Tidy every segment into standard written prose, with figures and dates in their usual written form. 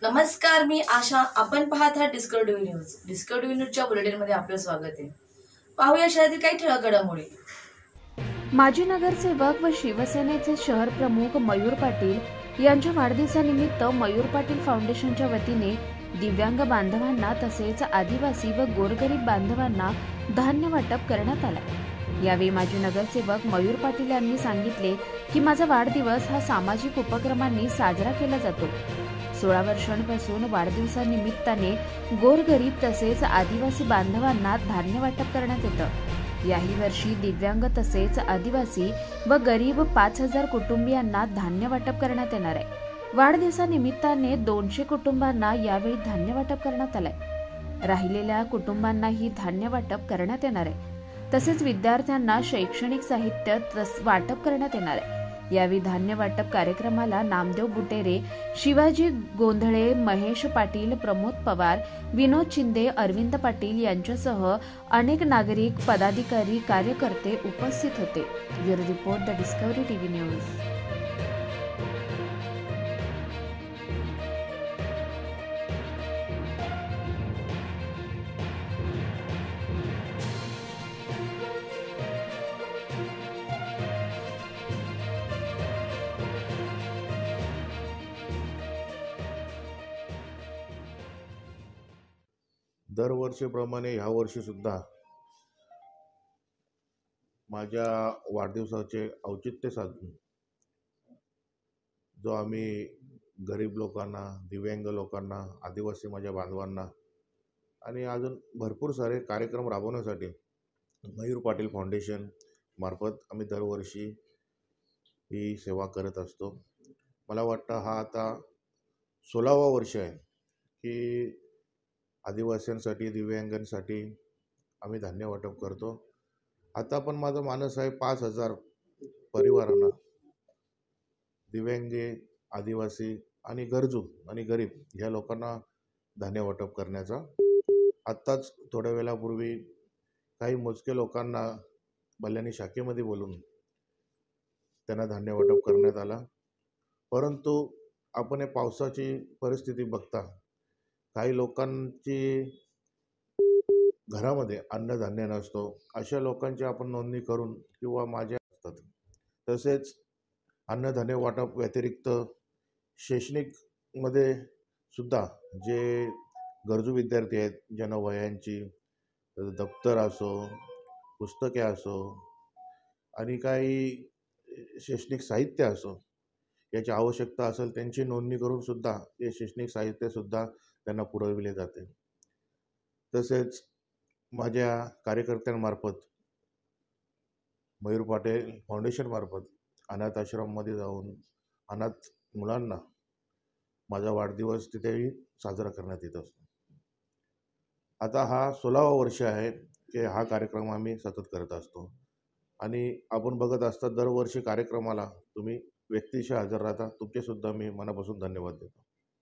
नमस्कार, मी आशा. आपण पाहत आहात डिस्कव्हरी न्यूज. डिस्कव्हरी न्यूजच्या बुलेटिनमध्ये आपलं स्वागत आहे. पाहूया शहरातील काही ठळक घडामोडी. माजी नगरसेवक व शिवसेनेचे शहर प्रमुख मयूर पाटील यांच्या वाढदिवसानिमित्त मयूर पाटील फाउंडेशनच्या वतीने दिव्यांग बांधवांना तसेच आदिवासी व गोरगरीब बांधवांना धान्य वाटप करण्यात आले. यावेळी माजी नगरसेवक मयूर पाटील यांनी सांगितले की माझा वाढदिवस हा सामाजिक उपक्रमांनी साजरा केला जातो. 16 वर्षांपासून वाढदिवसानिमित्ताने गोरगरीब तसेच आदिवासी बांधवांना धान्य वाटप करण्यात येतं. याही वर्षी दिव्यांग तसेच आदिवासी व गरीब 5000 कुटुंबियांना धान्य वाटप करण्यात येणार आहे. वाढदिवसानिमित्ताने 200 कुटुंबांना यावेळी धान्य वाटप करण्यात आलंय. राहिलेल्या कुटुंबांनाही धान्य वाटप करण्यात येणार आहे. तसेच विद्यार्थ्यांना शैक्षणिक साहित्य वाटप करण्यात येणार आहे. यावेळी धान्य वाटप कार्यक्रमाला नामदेव बुटेरे, शिवाजी गोंधळे, महेश पाटील, प्रमोद पवार, विनोद शिंदे, अरविंद पाटील यांच्यासह अनेक नागरिक, पदाधिकारी, कार्यकर्ते उपस्थित होते. Bureau report, the Discovery TV news. दरवर्षीप्रमाणे ह्या वर्षी सुद्धा माझ्या वाढदिवसाचे औचित्य साधून जो आम्ही गरीब लोकांना, दिव्यांग लोकांना, आदिवासी माझ्या बांधवांना आणि अजून भरपूर सारे कार्यक्रम राबवण्यासाठी मयूर पाटील फाउंडेशन मार्फत आम्ही दरवर्षी ही सेवा करत असतो. मला वाटतं हा आता 16वा वर्ष आहे की आदिवासींसाठी, दिव्यांगांसाठी आम्ही धान्य वाटप करतो. आता पण माझा मानस आहे 5000 परिवारांना, दिव्यांगे, आदिवासी आणि गरजू आणि गरीब ह्या लोकांना धान्य वाटप करण्याचा. आत्ताच थोड्या वेळापूर्वी काही मोजके लोकांना बल्ल्यानी शाखेमध्ये बोलून त्यांना धान्य वाटप करण्यात आला. परंतु आपण हे पावसाची परिस्थिती बघता काही लोकांची घरामध्ये अन्नधान्य नसतो. अशा लोकांची आपण नोंदणी करून किंवा माझ्या असतात. तसेच अन्नधान्य वाटप व्यतिरिक्त शैक्षणिकमध्ये सुद्धा जे गरजू विद्यार्थी आहेत, ज्यांना वह्यांची, दप्तर असो, पुस्तके असो आणि काही शैक्षणिक साहित्य असो याची आवश्यकता असेल त्यांची नोंदणी करून सुद्धा हे शैक्षणिक साहित्यसुद्धा त्यांना पुरविले जाते. तसेच माझ्या कार्यकर्त्यांमार्फत मयूर पाटील फाउंडेशनमार्फत अनाथ आश्रममध्ये जाऊन अनाथ मुलांना माझा वाढदिवस तिथेही साजरा करण्यात येत असतो. आता हा 16वा वर्ष आहे की हा कार्यक्रम आम्ही सतत करत असतो आणि आपण बघत असता दरवर्षी कार्यक्रमाला तुम्ही व्यक्तिशः हजर राहता. तुमचेसुद्धा मी मनापासून धन्यवाद देतो.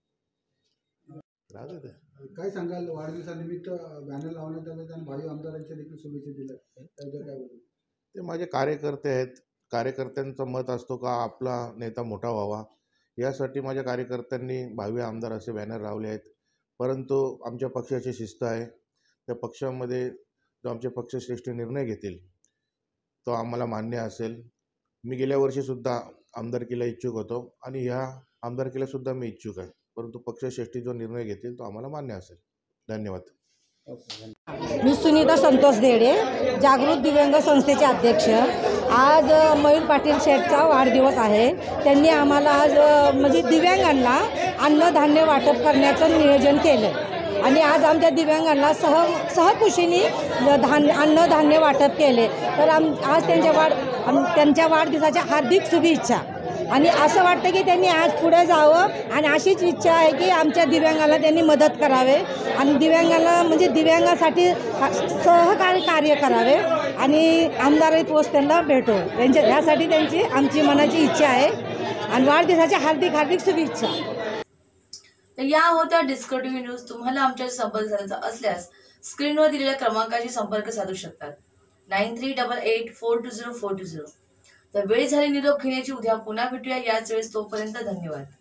काय सांगाल, वाढदिवसानिमित्त बॅनर लावण्यात आले आणि भावी आमदारांच्या देखील शुभेच्छा दिल्या, त्याबद्दल काय बोलू? ते माझे कार्यकर्ते आहेत. कार्यकर्त्यांचं मत असतो का आपला नेता मोठा व्हावा, यासाठी माझ्या कार्यकर्त्यांनी भावी आमदार असे बॅनर लावले आहेत. परंतु आमच्या पक्षाची शिस्त आहे. त्या पक्षामध्ये जो आमचे पक्षश्रेष्ठ निर्णय घेतील तो आम्हाला मान्य असेल. मी गेल्या वर्षीसुद्धा आमदारकीला इच्छुक होतो आणि ह्या आमदारकीलासुद्धा मी इच्छुक आहे. परंतु पक्षश्रेष्ठी जो निर्णय घेतील तो आम्हाला मान्य असेल. धन्यवाद. मी सुनीता संतोष देडे, जागृत दिव्यांग संस्थेचे अध्यक्ष. आज मयूर पाटील शेठचा वाढदिवस आहे. त्यांनी आम्हाला आज म्हणजे दिव्यांगांना अन्नधान्य वाटप करण्याचं नियोजन केलं आणि आज आमच्या दिव्यांगांना सहकुशीने अन्नधान्य वाटप केले. तर आज त्यांच्या वाढदिवसाच्या हार्दिक शुभेच्छा. आणि असं वाटतं की त्यांनी आज पुढे जावं आणि अशीच इच्छा आहे की आमच्या दिव्यांगाला त्यांनी मदत करावे आणि दिव्यांगाला म्हणजे दिव्यांगासाठी सहकार्य कार्य करावे आणि आमदारही पोस्ट त्यांना भेटो यासाठी त्यांची आमची मनाची इच्छा आहे आणि वाढदिवसाच्या हार्दिक हार्दिक शुभेच्छा. तर या होत्या डिस्कव्हरी न्यूज. तुम्हाला आमच्याशी संपर्क साधायचा असल्यास स्क्रीनवर दिलेल्या क्रमांकाशी संपर्क साधू शकतात. 9388420420. तर वेळ झाली निरोप घेण्याची. उद्या पुन्हा भेटूया याच वेळेस. तोपर्यंत धन्यवाद.